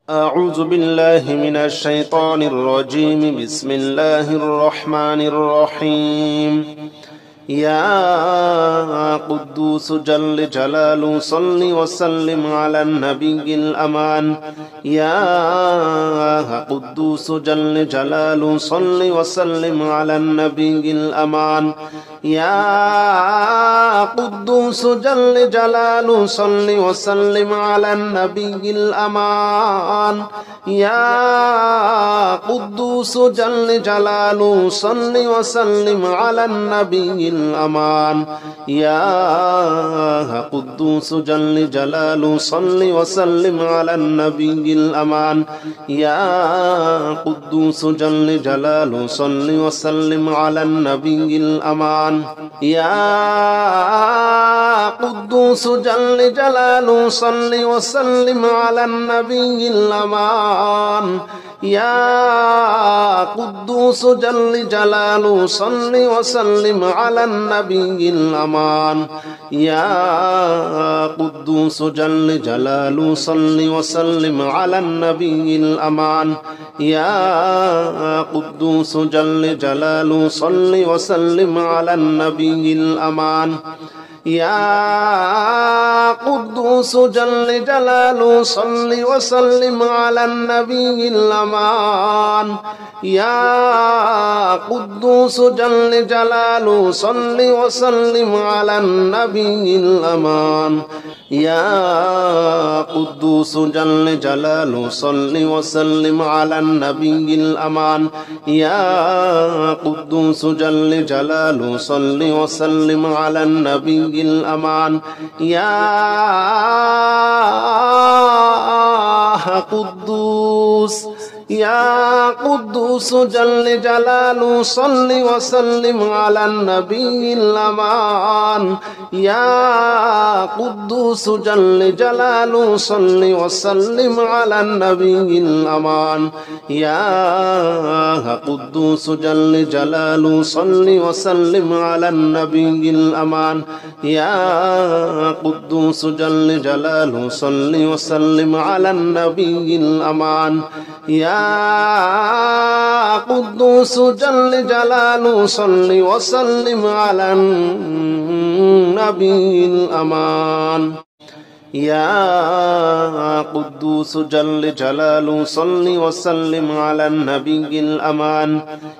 أعوذ بالله من الشيطان الرجيم. بسم الله الرحمن الرحيم. يا قدوس جل جلاله صل وسلم على النبي الأمان. يا قدوس جل جلاله صل وسلم على النبي الأمان. يا قدوس جل جلاله صل وسلم على النبي الأمان. يا قدوس جل جلاله صل وسلم على النبي الأمان. يا قدوس جل جلاله صل وسلم على النبي الأمان. يا قدوس جل جلاله صل وسلم على النبي الأمان. يا قدوس جل جلاله صل وسلم على النبي الأمان. يا قدوس جل جلاله صل وسلم على النبي الأمان. يا قدوس جل جلاله صل وسلم على النبي الأمان. يا قدوس جل جلاله صل وسلم على النبي الأمان. يا قدوس جل جلاله صل وسلم على النبي الأمان. يا قدوس جل جلاله صل وسلم على النبي الأمان. يا قدوس جل جلاله صل وسلم على النبي الأمان. يا قدوس جل جلاله صل وسلم على النبي الأمان. يا قدوس جل جلاله صل وسلم على النبي الأمان. يا قدوس جل جلاله صل وسلم على النبي الأمان. يا قدوس جل جلاله صل وسلم على النبي الأمان. يا قدوس جل جلاله صل وسلم على النبي الأمان. يا قدوس جل جلاله صل وسلم على النبي الأمان. يا قدوس جل جلاله صل وسلم على النبي الأمان.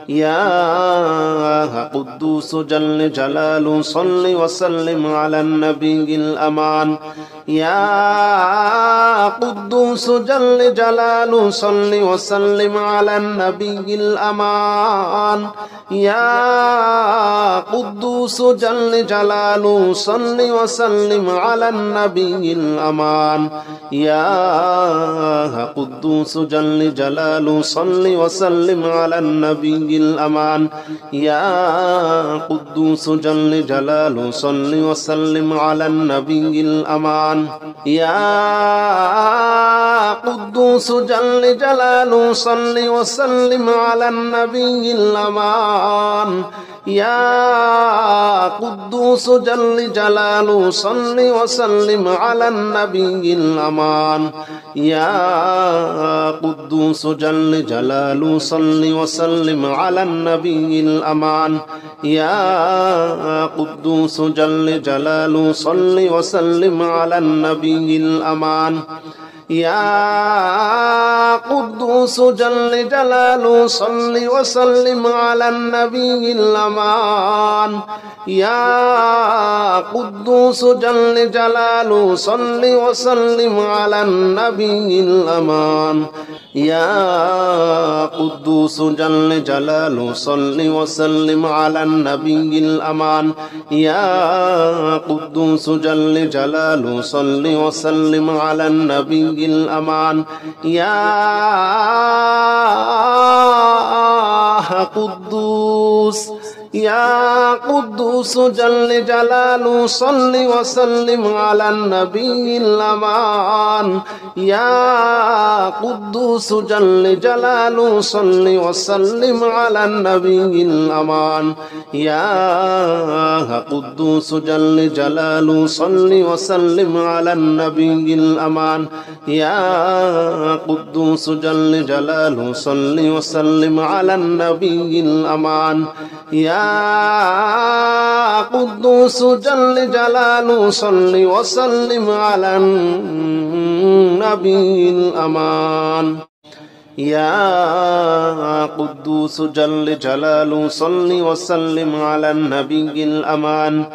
يا قدوس جل جلاله صل وسلم على النبي الأمان. يا قدوس جل جلاله صل وسلم على النبي الأمان. يا قدوس جل جلاله صل وسلم على النبي الأمان. يا قدوس جل جلاله صل وسلم على النبي الأمان. يا قدوس جل جلاله صل وسلم على النبي الأمان. يا قدوس جل جلاله صل وسلم على النبي الأمان. يا قدوس جل جلاله صل وسلم على النبي الأمان. يا قدوس جل جلاله صل وسلم على النبي الأمان. يا قدوس جل جلاله صل وسلم على النبي الأمان. يا قدوس جل جلاله صل وسلم على النبي الأمان. يا قدوس جل جلاله صل وسلم على النبي الأمان. يا قدوس جل جلاله صل وسلم على النبي الأمان. يا قدوس جل جلاله صل وسلم على النبي الأمان. يا قدوس جل جلاله صل وسلم على النبي الأمان. يا قدوس جل جلاله صل وسلم على النبي الأمان يا قدوس جل جلاله صل وسلم على النبي الأمان يا قدوس جل جلاله صل وسلم على النبي الأمان يا قدوس جل جلاله صل وسلم على النبي الأمان يا قدوس جل جلاله صل وسلم على النبي الأمان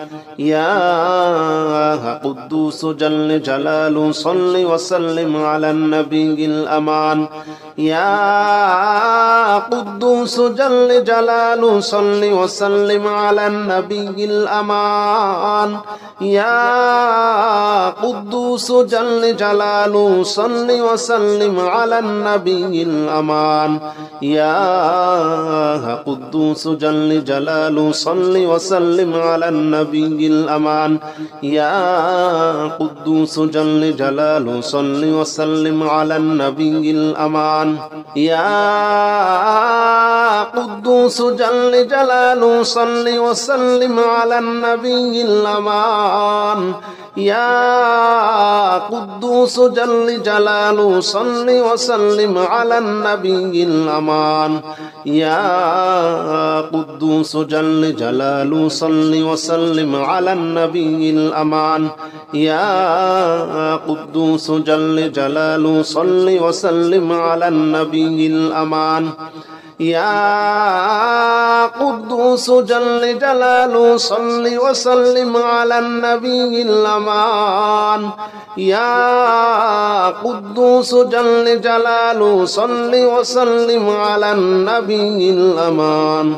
يا قدوس جل جلاله صل وسلم على النبي الأمان يا قدوس جل جلاله صل وسلم على النبي الأمان يا قدوس جل جلاله صل وسلم على النبي الأمان يا قدوس جل جلاله صل وسلم على النبي الأمان يا قدوس جل جلاله صل وسلم على النبي الأمان يا قدوس جل جلاله صل وسلم على النبي الأمان يا قدوس جل جلاله صل وسلم على النبي الأمان يا قدوس جل جلاله صل وسلم على النبي الأمان يا قدوس جل جلاله صل وسلم على النبي الأمان يا قدوس جل جلاله صل وسلم على النبي الأمان يا قدوس جل جلاله صل وسلم على النبي الأمان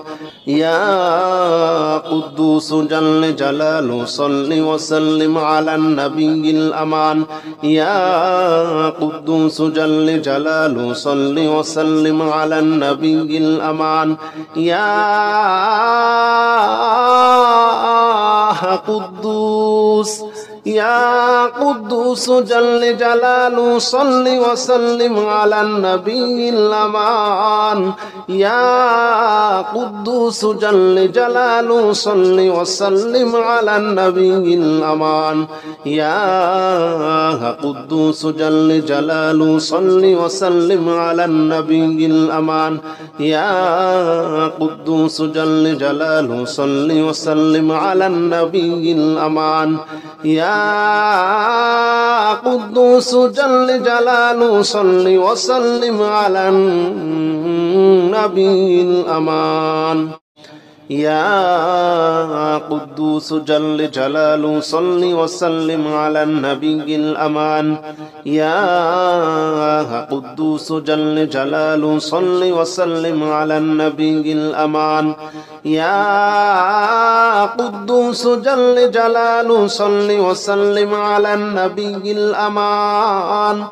يا قدوس جل جلاله صل وسلم على النبي الأمان يا قدوس جل جلاله صل وسلم على النبي الأمان يا قدوس جل جلاله صل وسلم على النبي الأمان يا قدوس جل جلاله صل وسلم على النبي الأمان يا قدوس جل جلاله صل وسلم على النبي الأمان يا قدوس جل جلاله صل وسلم على النبي الأمان يا قدوس جل جلاله صل وسلم على النبي الأمان يا قدوس جل جلاله صل وسلم على النبي الأمان يا قدوس جل جلاله صل وسلم على النبي الأمان يا قدوس جل جلاله صل وسلم على النبي الأمان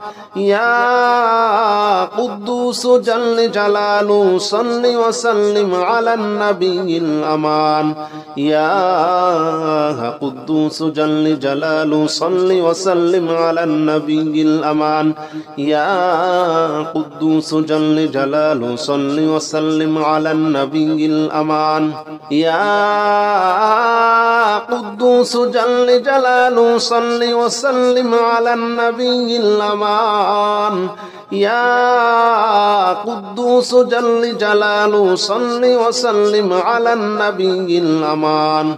يا قدوس جل جلاله صل وسلم على النبي الأمان يا قدوس جل جلاله صل وسلم على النبي الأمان يا قدوس جل جلاله صل وسلم على النبي الأمان يا قدوس جل جلاله صل وسلم على النبي الأمان يا قدوس جل جلاله صل وسلم على النبي الأمان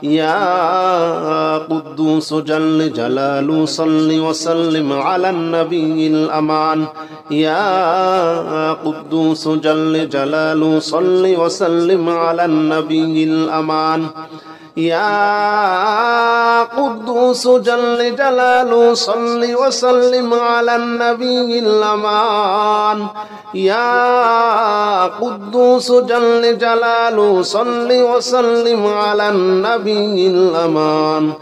يا قدوس جل جلاله صل وسلم على النبي الأمان يا قدوس جل جلاله صل وسلم على النبي الأمان يا قدوس جل جلاله صل وسلم على النبي الأمان يا قدوس جل جلاله صل وسلم على النبي الأمان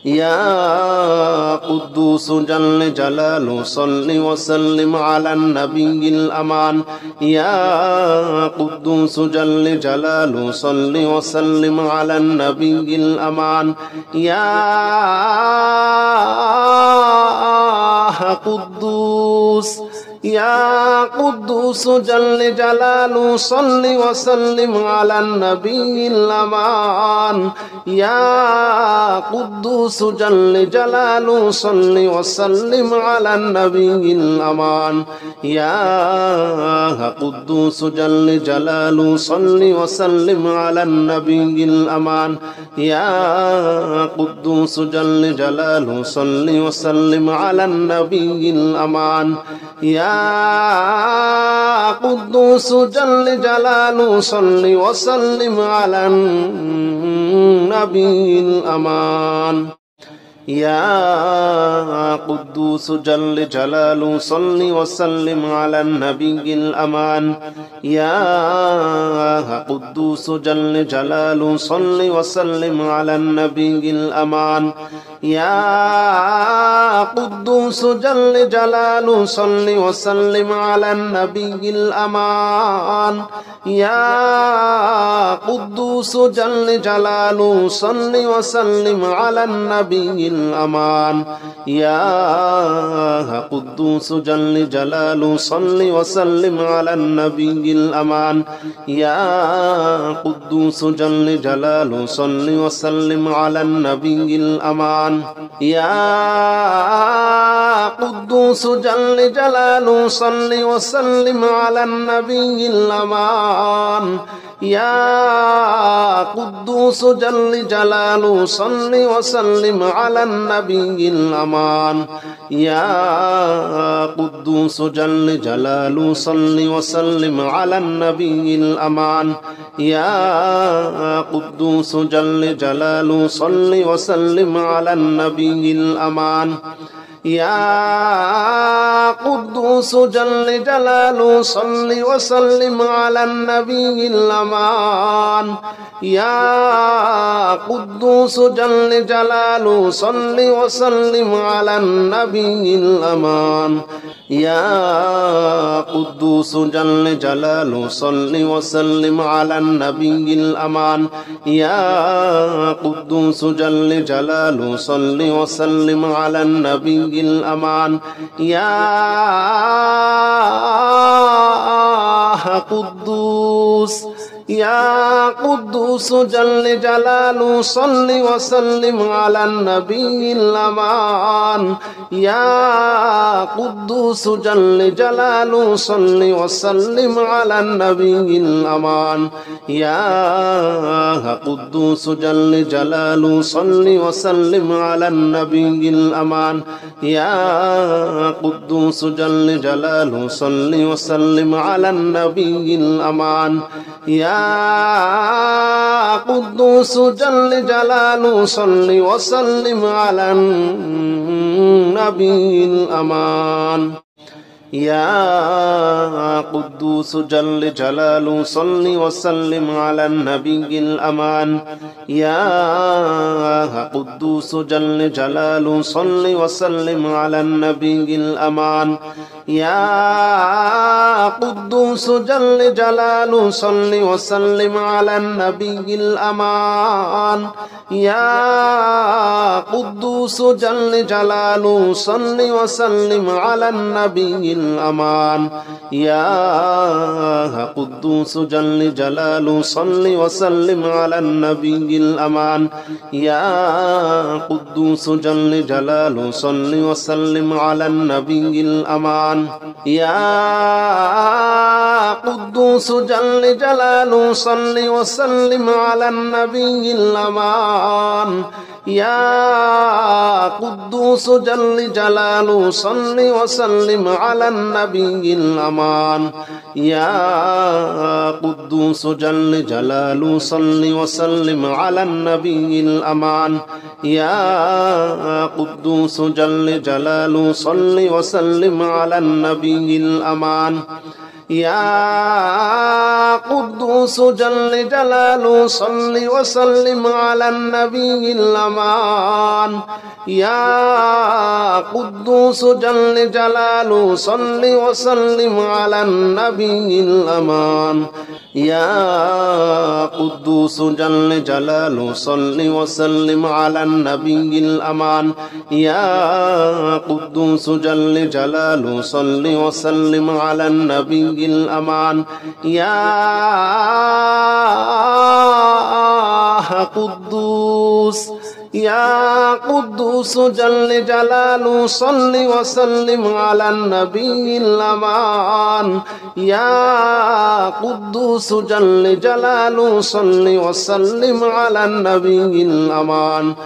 يا قدوس جل جلاله صل وسلم على النبي الأمان يا قدوس جل جلاله صل وسلم على النبي الأمان يا قدوس يا قدوس جل جلاله صل وسلم على النبي الأمان يا قدوس جل جلاله صل وسلم على النبي الأمان يا قدوس جل جلاله صل وسلم على النبي الأمان يا قدوس جل جلاله صل وسلم على النبي الأمان يا قدوس جل جلاله صل وسلم على النبي الأمان يا قدوس جل جلاله صل وسلم على النبي الأمان يا قدوس جل جلاله صل وسلم على النبي الأمان يا قدوس جل جلاله صل وسلم على النبي الأمان يا قدوس جل جلاله صل وسلم على النبي الأمان يا قدوس جل جلاله صل وسلم على النبي الأمان يا قدوس جل جلاله صل وسلم على النبي الأمان يا قدوس جل جلاله صل وسلم على النبي الأمان يا قدوس جل جلاله صل وسلم على النبي الأمان يا قدوس جل جلاله صل وسلم على النبي الأمان يا قدوس جل جلاله صل وسلم على النبي الأمان يا قدوس جل جلاله صل وسلم على النبي الأمان يا قدوس جل جلاله صل وسلم على النبي الأمان يا قدوس جل جلاله صل وسلم على النبي الأمان يا قدوس جل جلاله صل وسلم على النبي الأمان يا قدوس جل جلاله صل وسلم على النبي الأمان يا قدوس جل جلاله صل وسلم على النبي الأمان يا قدوس جل جلاله صل وسلم على النبي الأمان يا قدوس جل جلاله صل وسلم على النبي الأمان يا قدوس جل جلاله صل وسلم على النبي الأمان يا قدوس جل جلاله صل وسلم على النبي الأمان يا قدوس جل جلاله صل وسلم على النبي الأمان يا قدوس جل جلاله صل وسلم على النبي الأمان يا قدوس جل جلاله صل وسلم على النبي الأمان يا قدوس جل جلاله صل وسلم على النبي الأمان يا قدوس جل جلاله صل وسلم على النبي الأمان يا قدوس جل جلاله صل وسلم على النبي الأمان يا قدوس جل جلاله صل وسلم على النبي الأمان يا قدوس جل جلاله صل وسلم على النبي الأمان يا قدوس جل جلاله صل وسلم على النبي الأمان يا قدوس جل جلاله صل وسلم على النبي الأمان يا قدوس جل جلاله صل وسلم على النبي الأمان يا قدوس جل جلاله صل وسلم على النبي الأمان يا قدوس جل جلاله صل وسلم على النبي الأمان يا قدوس جل جلاله صل وسلم على النبي الأمان يا قدوس جل جلاله صل وسلم على النبي الأمان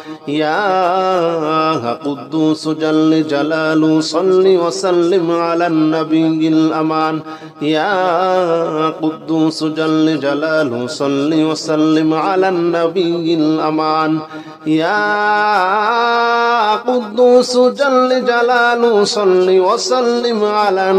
يا قدوس جل جلاله صل وسلم على النبي الأمان يا قدوس جل جلاله صل وسلم على النبي الأمان يا قدوس جل جلاله صل وسلم على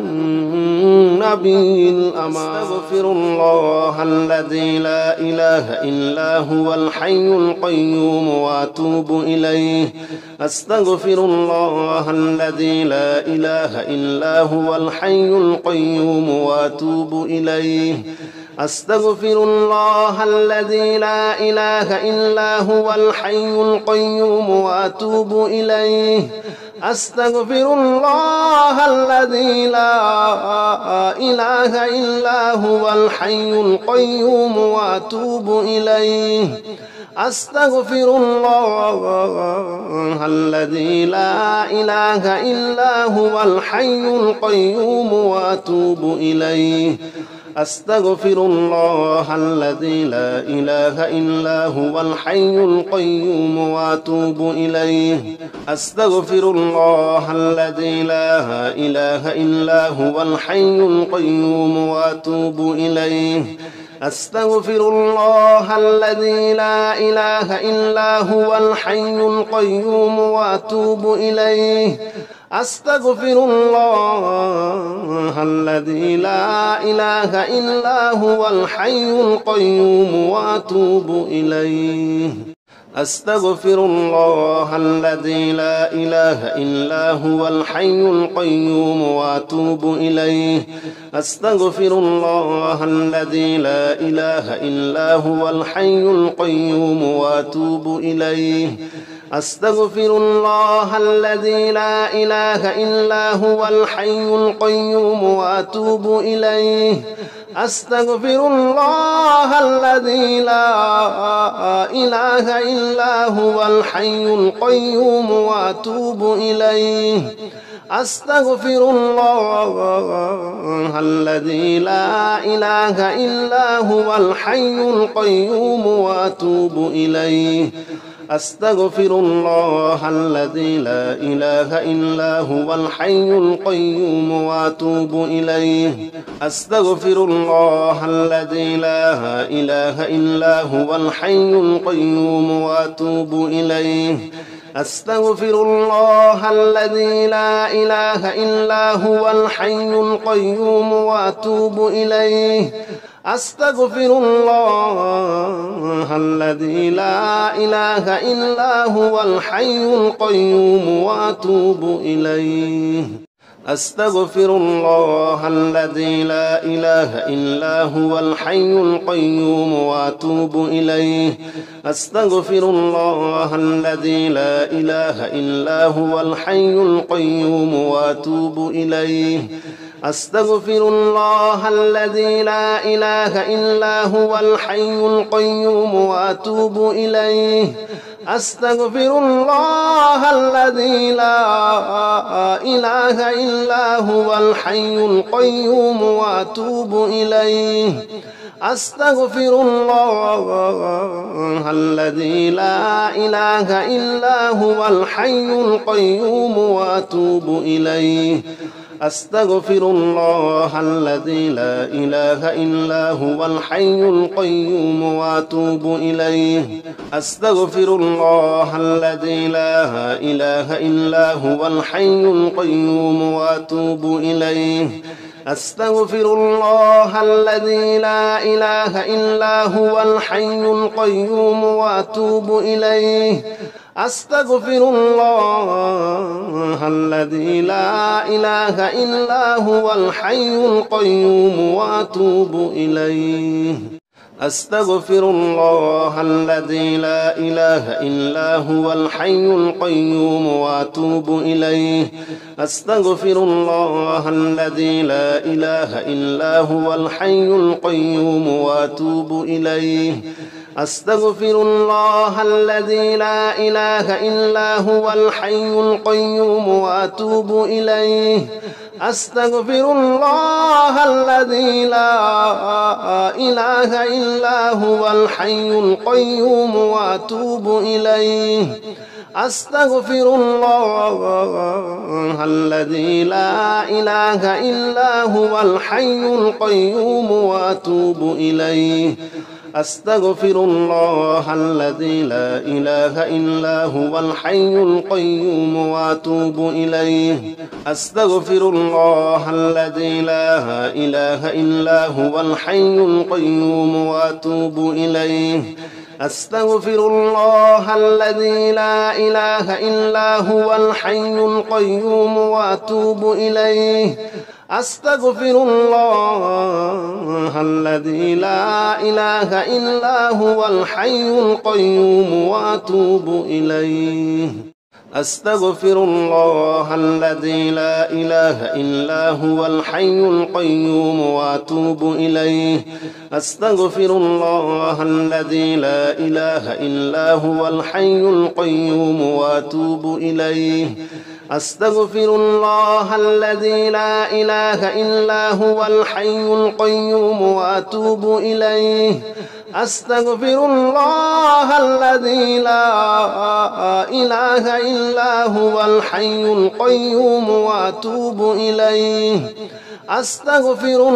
النبي الأمان أستغفر الله الذي لا إله إلا هو الحي القيوم وأتوب إليه أستغفر الله الذي لا إله إلا هو الحي القيوم وأتوب إليه أستغفر الله الذي لا إله إلا هو الحي القيوم وأتوب إليه أستغفر الله الذي لا إله إلا هو الحي القيوم وأتوب إليه أستغفر الله الذي لا إله إلا هو الحي القيوم وأتوب إليه أستغفر الله الذي لا إله إلا هو الحي القيوم وأتوب إليه أستغفر الله الذي لا إله إلا هو الحي القيوم وأتوب إليه أستغفر الله الذي لا إله إلا هو الحي القيوم وأتوب إليه أستغفر الله الذي لا إله إلا هو الحي القيوم وأتوب إليه أستغفر الله الذي لا إله إلا هو الحي القيوم وأتوب إليه أستغفر الله الذي لا إله إلا هو الحي القيوم وأتوب إليه أستغفر الله الذي لا إله إلا هو الحي القيوم وأتوب إليه أستغفر الله الذي لا إله إلا هو الحي القيوم وأتوب إليه أستغفر الله الذي لا إله إلا هو الحي القيوم وأتوب إليه أستغفر الله الذي لا إله إلا هو الحي القيوم وأتوب إليه أستغفر الله الذي لا إله إلا هو الحي القيوم وأتوب إليه أستغفر الله الذي لا إله إلا هو الحي القيوم وأتوب إليه أستغفر الله الذي لا إله إلا هو الحي القيوم وأتوب إليه أستغفر الله الذي لا إله إلا هو الحي القيوم وأتوب إليه أستغفر الله الذي لا إله إلا هو الحي القيوم وأتوب إليه أستغفر الله الذي لا إله إلا هو الحي القيوم وأتوب إليه أستغفر الله الذي لا إله إلا هو الحي القيوم وأتوب إليه أستغفر الله الذي لا إله إلا هو الحي القيوم وأتوب إليه أستغفر الله الذي لا إله إلا هو الحي القيوم وأتوب إليه أستغفر الله الذي لا إله إلا هو الحي القيوم وأتوب إليه أستغفر الله الذي لا إله إلا هو الحي القيوم وأتوب إليه أستغفر الله الذي لا إله إلا هو الحي القيوم وأتوب إليه أستغفر الله الذي لا إله إلا هو الحي القيوم وأتوب إليه أستغفر الله الذي لا إله إلا هو الحي القيوم وأتوب إليه أستغفر الله الذي لا إله إلا هو الحي القيوم وأتوب إليه أستغفر الله الذي لا إله إلا هو الحي القيوم وأتوب إليه أستغفر الله الذي لا إله إلا هو الحي القيوم وأتوب إليه أستغفر الله الذي لا إله إلا هو الحي القيوم وأتوب إليه أستغفر الله الذي لا إله إلا هو الحي القيوم وأتوب إليه أستغفر الله الذي لا إله إلا هو الحي القيوم وأتوب إليه أستغفر الله الذي لا إله إلا هو الحي القيوم وأتوب إليه أستغفر الله الذي لا إله إلا هو الحي القيوم وأتوب إليه أستغفر الله الذي لا إله إلا هو الحي القيوم وأتوب إليه أستغفر الله الذي لا إله إلا هو الحي القيوم وأتوب إليه أستغفر الله الذي لا إله إلا هو الحي القيوم وأتوب إليه أستغفر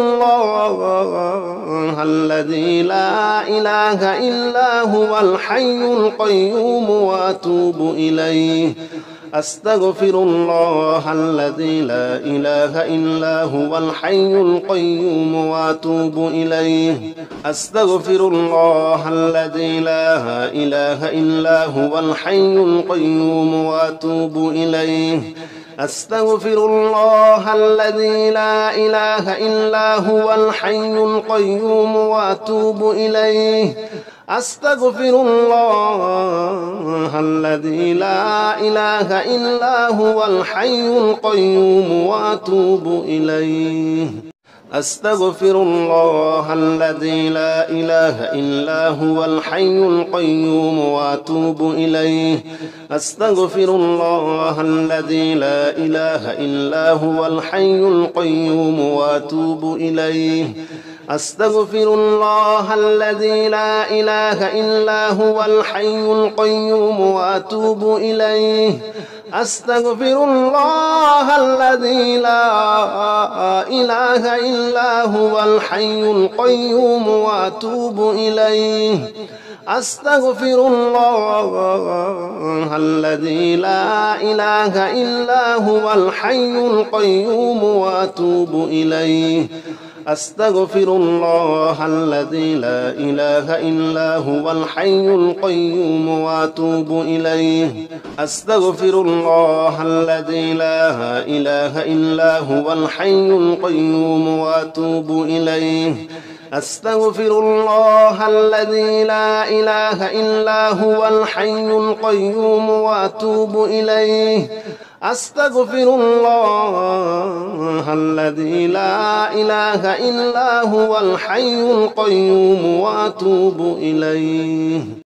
الله الذي لا إله إلا هو الحي القيوم وأتوب إليه أستغفر الله الذي لا إله إلا هو الحي القيوم وأتوب إليه أستغفر الله الذي لا إله إلا هو الحي القيوم وأتوب إليه أستغفر الله الذي لا إله إلا هو الحي القيوم وأتوب إليه أستغفر الله الذي لا إله إلا هو الحي القيوم وأتوب إليه أستغفر الله الذي لا إله إلا هو الحي القيوم وأتوب إليه أستغفر الله الذي لا إله إلا هو الحي القيوم وأتوب إليه أستغفر الله الذي لا إله إلا هو الحي القيوم وأتوب إليه أستغفر الله الذي لا إله إلا هو الحي القيوم وأتوب إليه أستغفر الله الذي لا إله إلا هو الحي القيوم وأتوب إليه أستغفر الله الذي لا إله إلا هو الحي القيوم وأتوب إليه أستغفر الله الذي لا إله إلا هو الحي القيوم وأتوب إليه أستغفر الله الذي لا إله إلا هو الحي القيوم وأتوب إليه أستغفر الله الذي لا إله إلا هو الحي القيوم وأتوب إليه